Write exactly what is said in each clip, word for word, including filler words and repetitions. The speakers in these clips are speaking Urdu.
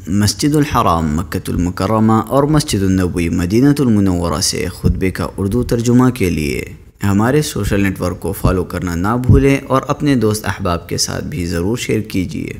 مسجد الحرام مکۃ المکرمہ اور مسجد النبوی مدینہ المنورہ سے خطبے کا اردو ترجمہ کے لیے ہمارے سوشل نیٹ ورک کو فالو کرنا نہ بھولیں اور اپنے دوست احباب کے ساتھ بھی ضرور شیئر کیجیے۔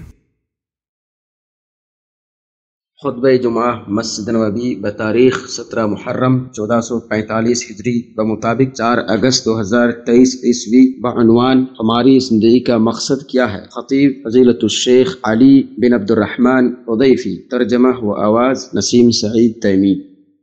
خطبہ جمعہ مسجد نبوی بتاریخ سترہ محرم چودہ سو پینتالیس ہجری بمطابق چار اگست دو ہزار تیئیس عیسوی بعنوان ہماری زندگی کا مقصد کیا ہے، خطیب فضیلت الشیخ علی بن عبد الرحمن حذیفی، ترجمہ و آواز نسیم سعید تیمی۔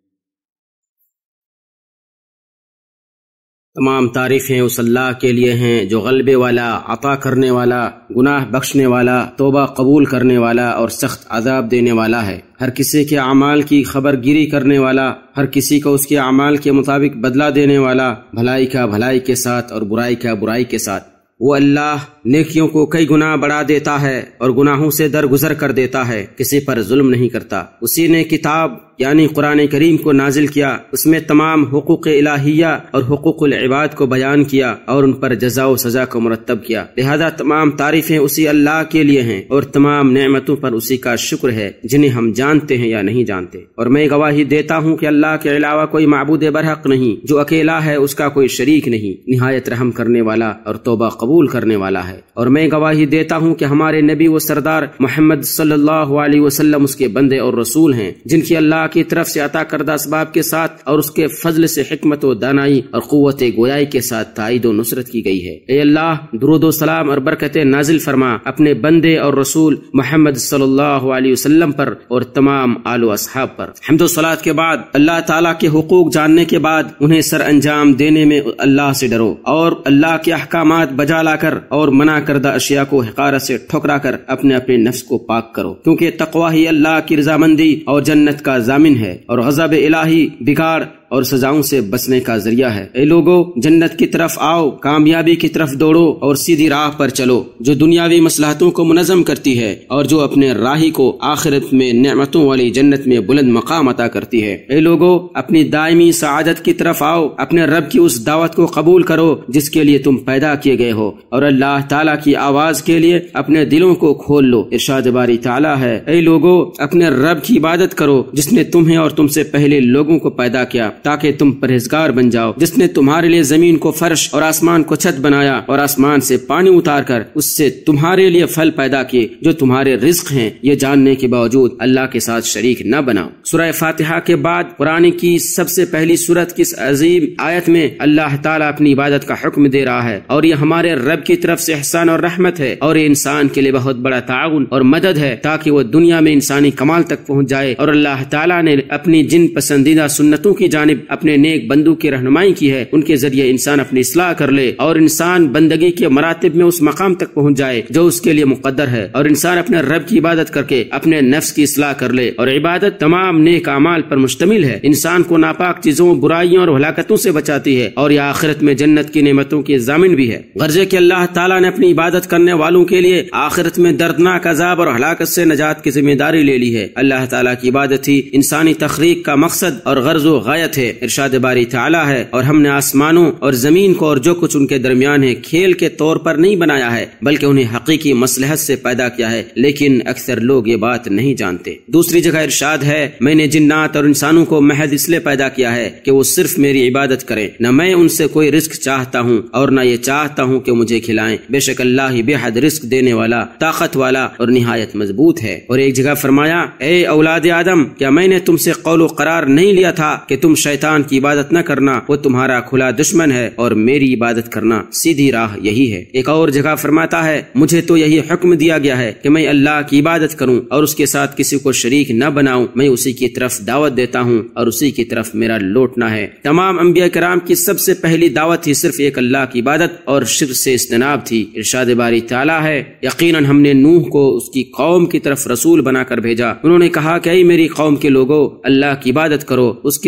تمام تعریفیں اس اللہ کے لیے ہیں جو غلبے والا، عطا کرنے والا، گناہ بخشنے والا، توبہ قبول کرنے والا اور سخت عذاب دینے والا ہے۔ ہر کسی کے اعمال کی خبر گیری کرنے والا، ہر کسی کو اس کے اعمال کے مطابق بدلہ دینے والا، بھلائی کا بھلائی کے ساتھ اور برائی کا برائی کے ساتھ۔ وہ اللہ نیکیوں کو کئی گنا بڑھا دیتا ہے اور گناہوں سے درگزر کر دیتا ہے، کسی پر ظلم نہیں کرتا۔ اسی نے کتاب یعنی قرآن کریم کو نازل کیا، اس میں تمام حقوق الہیہ اور حقوق العباد کو بیان کیا اور ان پر جزا و سزا کو مرتب کیا، لہذا تمام تعریفیں اسی اللہ کے لیے ہیں اور تمام نعمتوں پر اسی کا شکر ہے جنہیں ہم جانتے ہیں یا نہیں جانتے۔ اور میں گواہی دیتا ہوں کہ اللہ کے علاوہ کوئی معبود برحق نہیں، جو اکیلا ہے، اس کا کوئی شریک نہیں، نہایت رحم کرنے والا اور توبہ قبول کرنے والا ہے۔ اور میں گواہی دیتا ہوں کہ ہمارے نبی و سردار محمد صلی اللہ علیہ وسلم اس کے بندے اور رسول ہیں، جن کی اللہ کی طرف سے عطا کردہ اسباب کے ساتھ اور اس کے فضل سے حکمت و دانائی اور قوت گویائی کے ساتھ تائید و نصرت کی گئی ہے۔ اے اللہ، درود و سلام اور برکتیں نازل فرما اپنے بندے اور رسول محمد صلی اللہ علیہ وسلم پر اور تمام آل و اصحاب پر۔ حمد و صلاۃ کے بعد اللہ تعالیٰ کے حقوق جاننے کے بعد انہیں سر انجام دینے میں اللہ سے ڈرو اور اللہ کے احکامات بجا لا کر اور منع کردہ اشیاء کو حقارت سے ٹھکرا کر اپنے اپنے نفس کو پاک کرو، کیونکہ تقوی ہی اللہ کی رضامندی اور جنت کا ضامن ہے اور غضب الہی بگاڑ اور سزاؤں سے بچنے کا ذریعہ ہے۔ اے لوگو، جنت کی طرف آؤ، کامیابی کی طرف دوڑو اور سیدھی راہ پر چلو جو دنیاوی مصلحتوں کو منظم کرتی ہے اور جو اپنے راہی کو آخرت میں نعمتوں والی جنت میں بلند مقام عطا کرتی ہے۔ اے لوگو، اپنی دائمی سعادت کی طرف آؤ، اپنے رب کی اس دعوت کو قبول کرو جس کے لیے تم پیدا کیے گئے ہو اور اللہ تعالیٰ کی آواز کے لیے اپنے دلوں کو کھول لو۔ ارشاد باری تعالیٰ ہے، اے لوگو، اپنے رب کی عبادت کرو جس نے تمہیں اور تم سے پہلے لوگوں کو پیدا کیا تاکہ تم پرہیزگار بن جاؤ، جس نے تمہارے لیے زمین کو فرش اور آسمان کو چھت بنایا اور آسمان سے پانی اتار کر اس سے تمہارے لیے پھل پیدا کیے جو تمہارے رزق ہیں، یہ جاننے کے باوجود اللہ کے ساتھ شریک نہ بناؤ۔ سورہ فاتحہ کے بعد قرآن کی سب سے پہلی سورت کی اس عظیم آیت میں اللہ تعالیٰ اپنی عبادت کا حکم دے رہا ہے اور یہ ہمارے رب کی طرف سے احسان اور رحمت ہے اور یہ انسان کے لیے بہت بڑا تعاون اور مدد ہے تاکہ وہ دنیا میں انسانی کمال تک پہنچ جائے۔ اور اللہ تعالیٰ نے اپنی جن پسندیدہ سنتوں کی جانب اپنے نیک بندوں کی رہنمائی کی ہے، ان کے ذریعے انسان اپنی اصلاح کر لے اور انسان بندگی کے مراتب میں اس مقام تک پہنچ جائے جو اس کے لیے مقدر ہے، اور انسان اپنے رب کی عبادت کر کے اپنے نفس کی اصلاح کر لے۔ اور عبادت تمام نیک اعمال پر مشتمل ہے، انسان کو ناپاک چیزوں، برائیوں اور ہلاکتوں سے بچاتی ہے اور یہ آخرت میں جنت کی نعمتوں کی ضامن بھی ہے۔ غرض کہ اللہ تعالیٰ نے اپنی عبادت کرنے والوں کے لیے آخرت میں دردناک عذاب اور ہلاکت سے نجات کی ذمہ داری لے لی ہے۔ اللہ تعالیٰ کی عبادت ہی انسانی تخلیق کا مقصد اور غرض و غایت ہے۔ ارشاد باری تعالیٰ ہے، اور ہم نے آسمانوں اور زمین کو اور جو کچھ ان کے درمیان ہے کھیل کے طور پر نہیں بنایا ہے بلکہ انہیں حقیقی مصلحت سے پیدا کیا ہے، لیکن اکثر لوگ یہ بات نہیں جانتے۔ دوسری جگہ ارشاد ہے، میں نے جنات اور انسانوں کو محض اس لیے پیدا کیا ہے کہ وہ صرف میری عبادت کریں، نہ میں ان سے کوئی رزق چاہتا ہوں اور نہ یہ چاہتا ہوں کہ مجھے کھلائیں، بے شک اللہ ہی بے حد رزق دینے والا، طاقت والا اور نہایت مضبوط ہے۔ اور ایک جگہ فرمایا، اے اولاد آدم، کیا میں نے تم سے قول و قرار نہیں لیا تھا کہ تم شیطان کی عبادت نہ کرنا، وہ تمہارا کھلا دشمن ہے اور میری عبادت کرنا سیدھی راہ یہی ہے۔ ایک اور جگہ فرماتا ہے، مجھے تو یہی حکم دیا گیا ہے کہ میں اللہ کی عبادت کروں اور اس کے ساتھ کسی کو شریک نہ بناؤں، میں اسی کی طرف دعوت دیتا ہوں اور اسی کی طرف میرا لوٹنا ہے۔ تمام انبیاء کرام کی سب سے پہلی دعوت ہی صرف ایک اللہ کی عبادت اور شرک سے اجتناب تھی۔ ارشاد باری تعالیٰ ہے، یقیناً ہم نے نوح کو اس کی قوم کی طرف رسول بنا کر بھیجا، انہوں نے کہا کہ اے میری قوم کے لوگو، اللہ کی عبادت کرو، اس کے سوا تم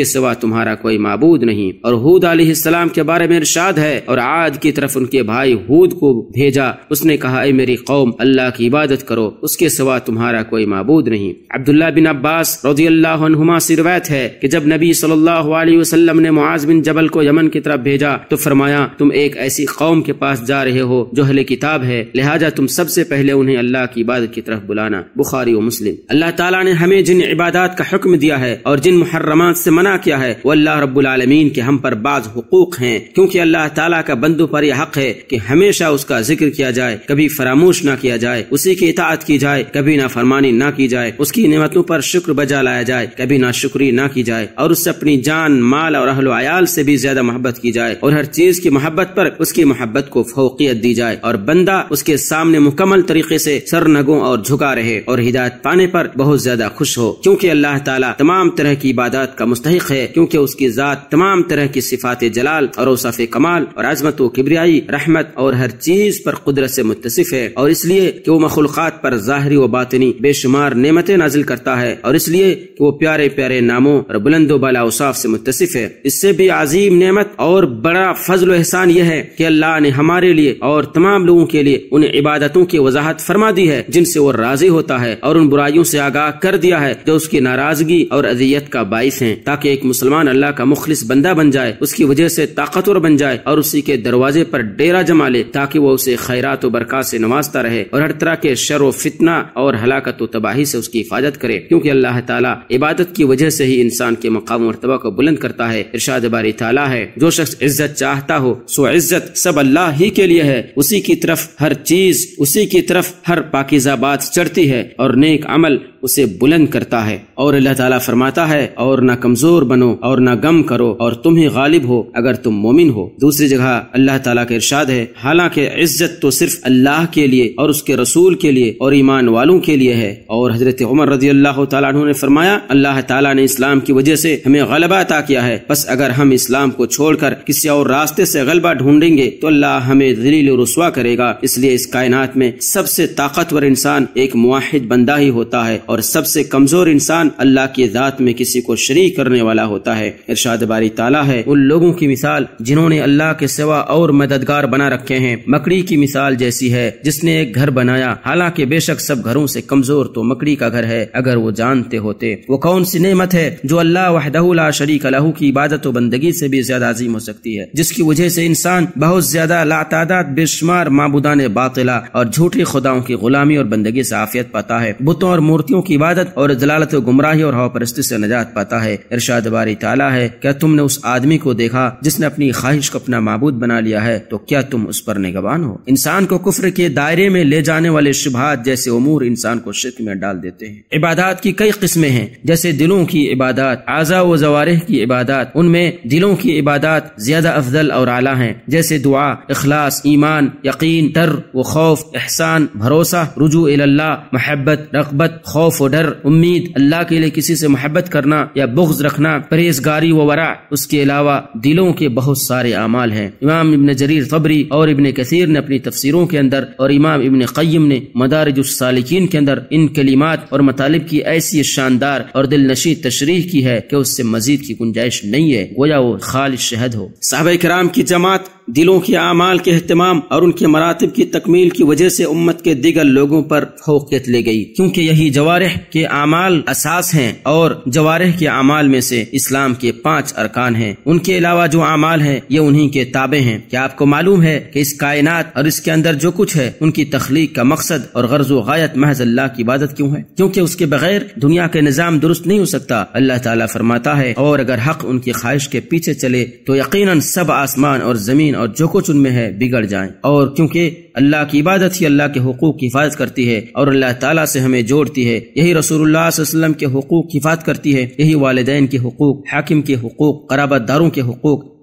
تمہارا کوئی معبود نہیں۔ اور ہود علیہ السلام کے بارے میں ارشاد ہے، اور عاد کی طرف ان کے بھائی ہود کو بھیجا، اس نے کہا اے میری قوم اللہ کی عبادت کرو، اس کے سوا تمہارا کوئی معبود نہیں۔ عبداللہ بن عباس رضی اللہ عنہما سے روایت ہے کہ جب نبی صلی اللہ علیہ وسلم نے معاذ بن جبل کو یمن کی طرف بھیجا تو فرمایا تم ایک ایسی قوم کے پاس جا رہے ہو جو اہل کتاب ہے، لہذا تم سب سے پہلے انہیں اللہ کی عبادت کی طرف بلانا۔ بخاری و مسلم۔ اللہ تعالیٰ نے ہمیں جن عبادات کا حکم دیا ہے اور جن محرمات سے منع کیا ہے وہ اللہ رب العالمین کے ہم پر بعض حقوق ہیں، کیونکہ اللہ تعالیٰ کا بندوں پر یہ حق ہے کہ ہمیشہ اس کا ذکر کیا جائے، کبھی فراموش نہ کیا جائے، اسی کی اطاعت کی جائے، کبھی نافرمانی نہ کی جائے، اس کی نعمتوں پر شکر بجا لایا جائے، کبھی ناشکری نہ کی جائے، اور اس سے اپنی جان مال اور اہل و عیال سے بھی زیادہ محبت کی جائے، اور ہر چیز کی محبت پر اس کی محبت کو فوقیت دی جائے، اور بندہ اس کے سامنے مکمل طریقے سے سر نگوں اور جھکا رہے اور ہدایت پانے پر بہت زیادہ خوش ہو، کیونکہ اللہ تعالیٰ تمام طرح کی عبادات کا مستحق ہے، کیونکہ اس کی ذات تمام طرح کی صفات جلال اور اوصاف کمال اور عظمت و کبریائی، رحمت اور ہر چیز پر قدرت سے متصف ہے، اور اس لیے کہ وہ مخلوقات پر ظاہری و باطنی بے شمار نعمتیں نازل کرتا ہے، اور اس لیے کہ وہ پیارے پیارے ناموں اور بلند و بالا اوصاف سے متصف ہے۔ اس سے بھی عظیم نعمت اور بڑا فضل و احسان یہ ہے کہ اللہ نے ہمارے لیے اور تمام لوگوں کے لیے ان عبادتوں کی وضاحت فرما دی ہے جن سے وہ راضی ہوتا ہے، اور ان برائیوں سے آگاہ کر دیا ہے جو اس کی ناراضگی اور اذیت کا باعث ہیں، تاکہ ایک مسلمان اللہ کا مخلص بندہ بن جائے، اس کی وجہ سے طاقتور بن جائے اور اسی کے دروازے پر ڈیرا جما لے، تاکہ وہ اسے خیرات و برکات سے نوازتا رہے اور ہر طرح کے شر و فتنہ اور ہلاکت و تباہی سے اس کی حفاظت کرے، کیونکہ اللہ تعالیٰ عبادت کی وجہ سے ہی انسان کے مقام و مرتبہ کو بلند کرتا ہے۔ ارشاد باری تعالیٰ ہے جو شخص عزت چاہتا ہو سو عزت سب اللہ ہی کے لیے ہے، اسی کی طرف ہر چیز اسی کی طرف ہر پاکیزہ بات چڑھتی ہے اور نیک عمل اسے بلند کرتا ہے۔ اور اللہ تعالیٰ فرماتا ہے اور نہ کمزور بنو اور نہ غم کرو اور تم ہی غالب ہو اگر تم مومن ہو۔ دوسری جگہ اللہ تعالیٰ کا ارشاد ہے حالانکہ عزت تو صرف اللہ کے لیے اور اس کے رسول کے لیے اور ایمان والوں کے لیے ہے۔ اور حضرت عمر رضی اللہ تعالیٰ عنہ نے فرمایا اللہ تعالیٰ نے اسلام کی وجہ سے ہمیں غلبہ عطا کیا ہے، بس اگر ہم اسلام کو چھوڑ کر کسی اور راستے سے غلبہ ڈھونڈیں گے تو اللہ ہمیں ذلیل و رسوا کرے گا۔ اس لیے اس کائنات میں سب سے طاقتور انسان ایک موحد بندہ ہی ہوتا ہے، اور سب سے کمزور انسان اللہ کی ذات میں کسی کو شریک کرنے والا ہوتا ہے۔ ارشاد باری تعالیٰ ہے ان لوگوں کی مثال جنہوں نے اللہ کے سوا اور مددگار بنا رکھے ہیں، مکڑی کی مثال جیسی ہے جس نے ایک گھر بنایا، حالانکہ بے شک سب گھروں سے کمزور تو مکڑی کا گھر ہے اگر وہ جانتے ہوتے۔ وہ کون سی نعمت ہے جو اللہ وحدہ لا شریک لہ کی عبادت و بندگی سے بھی زیادہ عظیم ہو سکتی ہے، جس کی وجہ سے انسان بہت زیادہ لاتعداد بے شمار معبودان باطلہ اور جھوٹے خداؤں کی غلامی اور بندگی سے عافیت پاتا ہے، بتوں اور مورتیوں کی عبادت اور ضلالت و گمراہی اور ہوا پرستی سے نجات پاتا ہے۔ ارشاد باری تعالیٰ ہے کیا تم نے اس آدمی کو دیکھا جس نے اپنی خواہش کو اپنا معبود بنا لیا ہے، تو کیا تم اس پر نگہبان ہو؟ انسان کو کفر کے دائرے میں لے جانے والے شبہات جیسے امور انسان کو شرک میں ڈال دیتے ہیں۔ عبادات کی کئی قسمیں ہیں، جیسے دلوں کی عبادات، اعضاء و جوارح کی عبادات، ان میں دلوں کی عبادات زیادہ افضل اور اعلیٰ ہیں، جیسے دعا، اخلاص، ایمان، یقین، ڈر و خوف، احسان، بھروسہ، رجوع الی اللہ، محبت، رغبت، خوف و ڈر، امید، اللہ کے لیے کسی سے محبت کرنا یا بغض رکھنا، پرہیزگاری و ورع۔ اس کے علاوہ دلوں کے بہت سارے اعمال ہیں۔ امام ابن جریر طبری اور ابن کثیر نے اپنی تفسیروں کے اندر اور امام ابن قیم نے مدارج السالکین کے اندر ان کلمات اور مطالب کی ایسی شاندار اور دل نشیں تشریح کی ہے کہ اس سے مزید کی گنجائش نہیں ہے، گویا وہ خالص شہد ہو۔ صحابہ کرام کی جماعت دلوں کے اعمال کے اہتمام اور ان کے مراتب کی تکمیل کی وجہ سے امت کے دیگر لوگوں پر فوقیت لے گئی، کیونکہ یہی جوارح کے اعمال اساس ہیں، اور جوارح کے اعمال میں سے اسلام کے پانچ ارکان ہیں۔ ان کے علاوہ جو اعمال ہیں یہ انہی کے تابع ہیں۔ کیا آپ کو معلوم ہے کہ اس کائنات اور اس کے اندر جو کچھ ہے ان کی تخلیق کا مقصد اور غرض و غایت محض اللہ کی عبادت کیوں ہے؟ کیونکہ اس کے بغیر دنیا کے نظام درست نہیں ہو سکتا۔ اللہ تعالیٰ فرماتا ہے اور اگر حق ان کی خواہش کے پیچھے چلے تو یقیناً سب آسمان اور زمین اور جو کچھ ان میں ہے بگڑ جائیں، اور کیونکہ اللہ کی عبادت ہی اللہ کے حقوق کی حفاظت کرتی ہے اور اللہ تعالیٰ سے ہمیں جوڑتی ہے، یہی رسول اللہ صلی اللہ علیہ وسلم کے حقوق کی حفاظت کرتی ہے، یہی والدین کے حقوق، حاکم کے حقوق، قرابت داروں کے حقوق،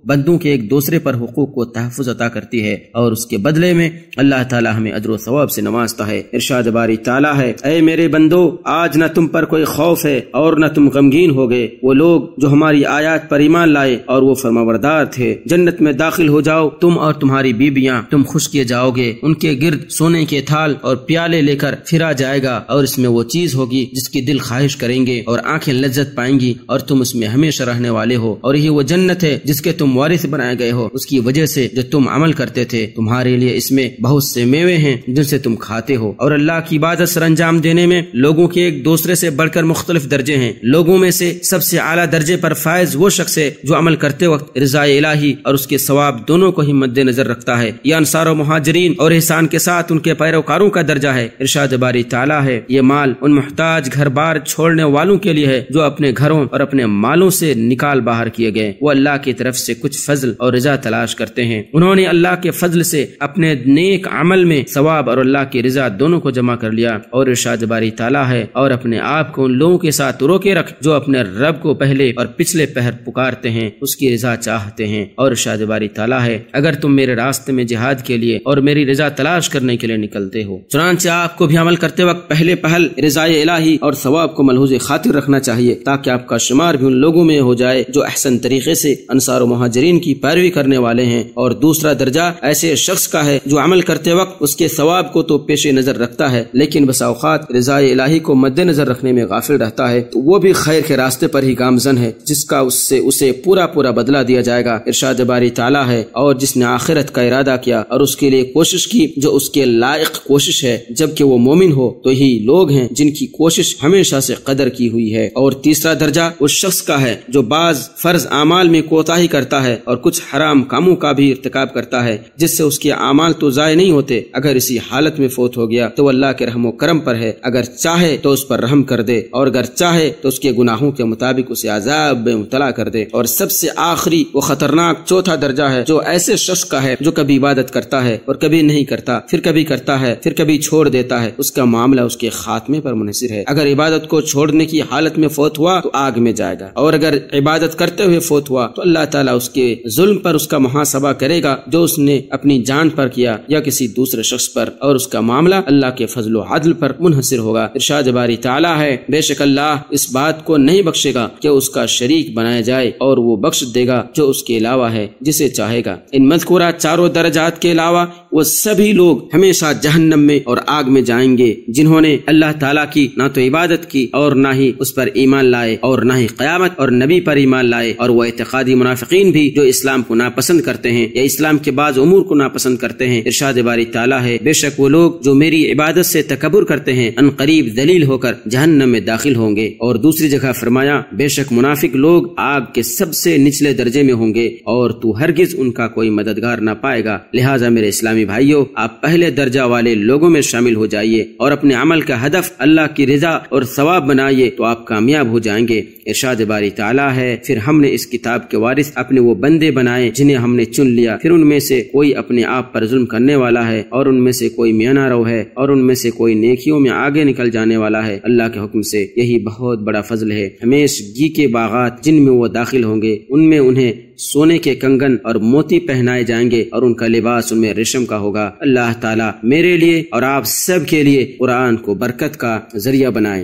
بندوں کے ایک دوسرے پر حقوق کو تحفظ عطا کرتی ہے اور اس کے بدلے میں اللہ تعالی ہمیں اجر و ثواب سے نوازتا ہے۔ ارشاد باری تعالی ہے، اے میرے بندو، آج نہ تم پر کوئی خوف ہے اور نہ تم غمگین ہو گئے، وہ لوگ جو ہماری آیات پر ایمان لائے اور وہ فرمانبردار تھے۔ جنت میں داخل ہو جاؤ، تم اور تمہاری بیویاں، تم خوش کیے جاؤ گے، ان کے گرد سونے کے تھال اور پیالے لے کر پھرا جائے گا، اور اس میں وہ چیز ہوگی جس کی دل خواہش کریں گے اور آنکھیں لذت پائیں گی، اور تم اس میں ہمیشہ رہنے والے ہو، اور یہ وہ جنت ہے جس کے تم وارث بنائے گئے ہو اس کی وجہ سے جو تم عمل کرتے تھے۔ تمہارے لیے اس میں بہت سے میوے ہیں جن سے تم کھاتے ہو، اور اللہ کی عبادت سر انجام دینے میں لوگوں کے ایک دوسرے سے بڑھ کر مختلف درجے ہیں۔ لوگوں میں سے سب سے اعلیٰ درجے پر فائز وہ شخص ہے جو عمل کرتے وقت رضا الہی اور اس کے ثواب دونوں کو ہی مد نظر رکھتا ہے۔ یہ انصار و مہاجرین اور احسان کے ساتھ ان کے پیروکاروں کا درجہ ہے۔ ارشاد باری تعالی ہے، یہ مال ان محتاج گھر بار چھوڑنے والوں کے لیے ہے جو اپنے گھروں اور اپنے مالوں سے نکال باہر کیے گئے، وہ اللہ کی طرف سے کچھ فضل اور رضا تلاش کرتے ہیں۔ انہوں نے اللہ کے فضل سے اپنے نیک عمل میں ثواب اور اللہ کی رضا دونوں کو جمع کر لیا۔ اور ارشاد باری تعالی ہے، اور اپنے آپ کو ان لوگوں کے ساتھ روکے رکھ جو اپنے رب کو پہلے اور پچھلے پہر پکارتے ہیں، اس کی رضا چاہتے ہیں۔ اور ارشاد باری تعالی ہے، اگر تم میرے راستے میں جہاد کے لیے اور میری رضا تلاش کرنے کے لیے نکلتے ہو، چنانچہ آپ کو بھی عمل کرتے وقت پہلے پہل رضا الہی اور ثواب کو ملحوظ خاطر رکھنا چاہیے، تاکہ آپ کا شمار بھی ان لوگوں میں ہو جائے جو احسن طریقے سے انصار و مہاجرین کی پیروی کرنے والے ہیں۔ اور دوسرا درجہ ایسے شخص کا ہے جو عمل کرتے وقت اس کے ثواب کو تو پیش نظر رکھتا ہے، لیکن بسا اوقات رضا الہی کو مد نظر رکھنے میں غافل رہتا ہے، تو وہ بھی خیر کے راستے پر ہی گامزن ہے، جس کا اس سے اسے پورا پورا بدلہ دیا جائے گا۔ ارشاد باری تعالی ہے، اور جس نے آخرت کا ارادہ کیا اور اس کے لیے کوشش کی جو اس کے لائق کوشش ہے، جبکہ وہ مومن ہو، تو ہی لوگ ہیں جن کی کوشش ہمیشہ سے قدر کی ہوئی ہے۔ اور تیسرا درجہ اس شخص کا ہے جو بعض فرض اعمال میں کوتاہی کرتا ہے اور کچھ حرام کاموں کا بھی ارتکاب کرتا ہے، جس سے اس کے اعمال تو ضائع نہیں ہوتے، اگر اسی حالت میں فوت ہو گیا تو وہ اللہ کے رحم و کرم پر ہے، اگر چاہے تو اس پر رحم کر دے اور اگر چاہے تو اس کے گناہوں کے مطابق اسے عذاب میں مبتلا کر دے۔ اور سب سے آخری وہ خطرناک چوتھا درجہ ہے جو ایسے شخص کا ہے جو کبھی عبادت کرتا ہے اور کبھی نہیں کرتا، پھر کبھی کرتا ہے پھر کبھی چھوڑ دیتا ہے، اس کا معاملہ اس کے خاتمے پر منحصر ہے۔ اگر عبادت کو چھوڑنے کی حالت میں فوت ہوا تو آگ میں جائے گا، اور اگر عبادت کرتے ہوئے فوت ہوا تو اللہ تعالیٰ اس کے ظلم پر اس کا محاسبہ کرے گا جو اس نے اپنی جان پر کیا یا کسی دوسرے شخص پر، اور اس کا معاملہ اللہ کے فضل و عدل پر منحصر ہوگا۔ ارشاد باری تعالی ہے، بے شک اللہ اس بات کو نہیں بخشے گا کہ اس کا شریک بنایا جائے، اور وہ بخش دے گا جو اس کے علاوہ ہے جسے چاہے گا۔ ان مذکورہ چاروں درجات کے علاوہ وہ سبھی لوگ ہمیشہ جہنم میں اور آگ میں جائیں گے جنہوں نے اللہ تعالیٰ کی نہ تو عبادت کی اور نہ ہی اس پر ایمان لائے اور نہ ہی قیامت اور نبی پر ایمان لائے، اور وہ اعتقادی منافقین بھی جو اسلام کو ناپسند کرتے ہیں یا اسلام کے بعض امور کو ناپسند کرتے ہیں۔ ارشاد باری تعالیٰ ہے، بے شک وہ لوگ جو میری عبادت سے تکبر کرتے ہیں ان قریب ذلیل ہو کر جہنم میں داخل ہوں گے۔ اور دوسری جگہ فرمایا، بے شک منافق لوگ آگ کے سب سے نچلے درجے میں ہوں گے اور تو ہرگز ان کا کوئی مددگار نہ پائے گا۔ لہٰذا میرے اسلامی بھائیوں، آپ پہلے درجہ والے لوگوں میں شامل ہو جائیے اور اپنے عمل کا ہدف اللہ کی رضا اور ثواب بنائیے تو آپ کامیاب ہو جائیں گے۔ ارشاد باری تعالیٰ ہے، پھر ہم نے اس کتاب کے وارث اپنے وہ بندے بنائے جنہیں ہم نے چن لیا، پھر ان میں سے کوئی اپنے آپ پر ظلم کرنے والا ہے اور ان میں سے کوئی میانہ رو ہے اور ان میں سے کوئی نیکیوں میں آگے نکل جانے والا ہے۔ اللہ کے حکم سے یہی بہت بڑا فضل ہے۔ ہمیشگی کے باغات جن میں وہ داخل ہوں گے ان میں انہیں سونے کے کنگن اور موتی پہنائے جائیں گے اور ان کا لباس ان میں ریشم کا ہوگا۔ اللہ تعالیٰ میرے لیے اور آپ سب کے لیے قرآن کو برکت کا ذریعہ بنائے۔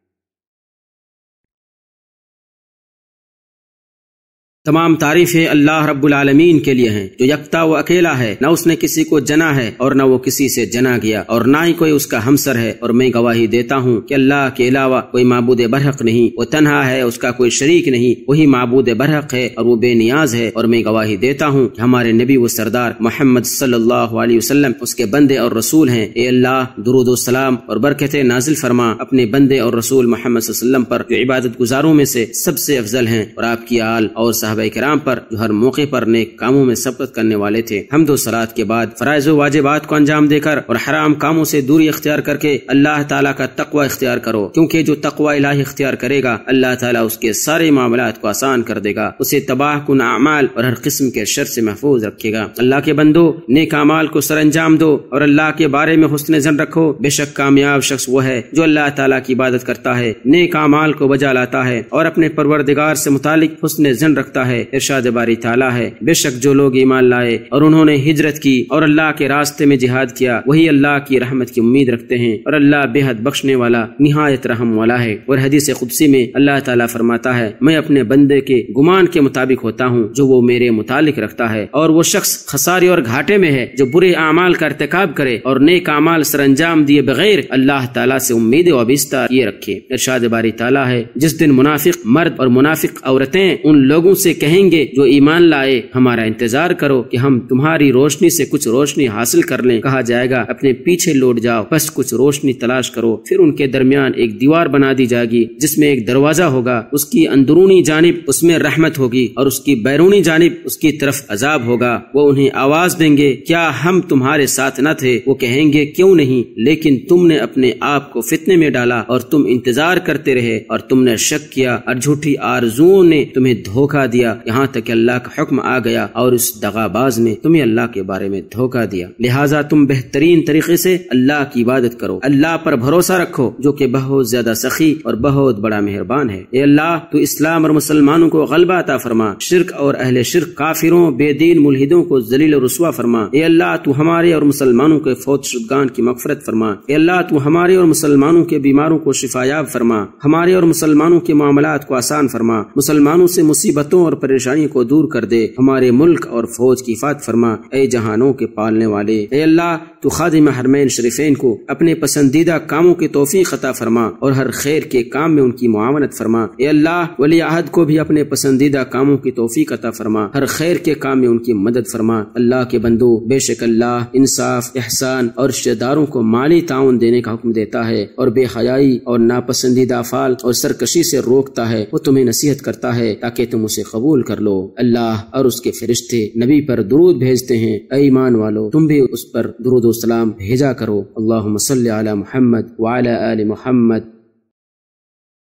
تمام تعریفیں اللہ رب العالمین کے لیے ہیں جو یکتا و اکیلا ہے، نہ اس نے کسی کو جنا ہے اور نہ وہ کسی سے جنا گیا اور نہ ہی کوئی اس کا ہمسر ہے، اور میں گواہی دیتا ہوں کہ اللہ کے علاوہ کوئی معبود برحق نہیں، وہ تنہا ہے، اس کا کوئی شریک نہیں، وہی معبود برحق ہے اور وہ بے نیاز ہے۔ اور میں گواہی دیتا ہوں کہ ہمارے نبی و سردار محمد صلی اللہ علیہ وسلم اس کے بندے اور رسول ہیں۔ اے اللہ، درود و سلام اور برکتیں نازل فرما اپنے بندے اور رسول محمد صلی اللہ علیہ وسلم پر جو عبادت گزاروں میں سے سب سے افضل ہیں، اور آپ کی آل اور صحابہ کرام پر جو ہر موقع پر نیک کاموں میں سبقت کرنے والے تھے۔ حمد و صلات کے بعد فرائض و واجبات کو انجام دے کر اور حرام کاموں سے دوری اختیار کر کے اللہ تعالیٰ کا تقوی اختیار کرو، کیونکہ جو تقوی الہی اختیار کرے گا اللہ تعالیٰ اس کے سارے معاملات کو آسان کر دے گا، اسے تباہ کن اعمال اور ہر قسم کے شر سے محفوظ رکھے گا۔ اللہ کے بندو، نیک اعمال کو سر انجام دو اور اللہ کے بارے میں حسن ظن رکھو۔ بے شک کامیاب شخص وہ ہے جو اللہ تعالیٰ کی عبادت کرتا ہے، نیک اعمال کو بجا لاتا ہے اور اپنے پروردگار سے متعلق حسن ظن رکھتا رکھتا ہے۔ ارشاد باری تعالیٰ ہے، بے شک جو لوگ ایمان لائے اور انہوں نے ہجرت کی اور اللہ کے راستے میں جہاد کیا وہی اللہ کی رحمت کی امید رکھتے ہیں، اور اللہ بے حد بخشنے والا نہایت رحم والا ہے۔ اور حدیث قدسی میں اللہ تعالیٰ فرماتا ہے، میں اپنے بندے کے گمان کے مطابق ہوتا ہوں جو وہ میرے متعلق رکھتا ہے، اور وہ شخص خسارے اور گھاٹے میں ہے جو برے اعمال کا ارتکاب کرے اور نیک اعمال سر انجام دیے بغیر اللہ تعالیٰ سے امید وابستہ یہ رکھے۔ ارشاد باری تعالیٰ ہے، جس دن منافق مرد اور منافق عورتیں ان لوگوں سے کہیں گے جو ایمان لائے ہمارا انتظار کرو کہ ہم تمہاری روشنی سے کچھ روشنی حاصل کر لیں، کہا جائے گا اپنے پیچھے لوٹ جاؤ، بس کچھ روشنی تلاش کرو۔ پھر ان کے درمیان ایک دیوار بنا دی جائے گی جس میں ایک دروازہ ہوگا، اس کی اندرونی جانب اس میں رحمت ہوگی اور اس کی بیرونی جانب اس کی طرف عذاب ہوگا۔ وہ انہیں آواز دیں گے، کیا ہم تمہارے ساتھ نہ تھے؟ وہ کہیں گے کیوں نہیں، لیکن تم نے اپنے آپ کو فتنے میں ڈالا اور تم انتظار کرتے رہے اور تم نے شک کیا اور جھوٹی آرزوؤں نے تمہیں دھوکہ دیا، یہاں تک کہ اللہ کا حکم آ گیا اور اس دغاباز نے تمہیں اللہ کے بارے میں دھوکہ دیا۔ لہٰذا تم بہترین طریقے سے اللہ کی عبادت کرو، اللہ پر بھروسہ رکھو جو کہ بہت زیادہ سخی اور بہت بڑا مہربان ہے۔ اے اللہ تو اسلام اور مسلمانوں کو غلبہ عطا فرما، شرک اور اہل شرک، کافروں، بے دین، ملحدوں کو ذلیل و رسوا فرما۔ اے اللہ تو ہمارے اور مسلمانوں کے فوت شدگان کی مغفرت فرما۔ اے اللہ تو ہمارے اور مسلمانوں کے بیماروں کو شفا یاب فرما، ہمارے اور مسلمانوں کے معاملات کو آسان فرما، مسلمانوں سے مصیبتوں اور پریشانیوں کو دور کر دے، ہمارے ملک اور فوج کی حفاظت فرما۔ اے جہانوں کے پالنے والے، اے اللہ تو خادم حرمین شریفین کو اپنے پسندیدہ کاموں کی توفیق عطا فرما اور ہر خیر کے کام میں ان کی معاونت فرما۔ اے اللہ ولی عہد کو بھی اپنے پسندیدہ کاموں کی توفیق عطا فرما، ہر خیر کے کام میں ان کی مدد فرما۔ اللہ کے بندو، بے شک اللہ انصاف، احسان اور رشتہ داروں کو مالی تعاون دینے کا حکم دیتا ہے اور بے حیائی اور ناپسندیدہ افعال اور سرکشی سے روکتا ہے۔ وہ تمہیں نصیحت کرتا ہے تاکہ تم اسے قبول کر لو۔ اللہ اور اس کے فرشتے نبی پر درود بھیجتے ہیں، اے ایمان والو تم بھی اس پر درود و سلام بھیجا کرو۔ اللہم صلی علی محمد وعلی آل محمد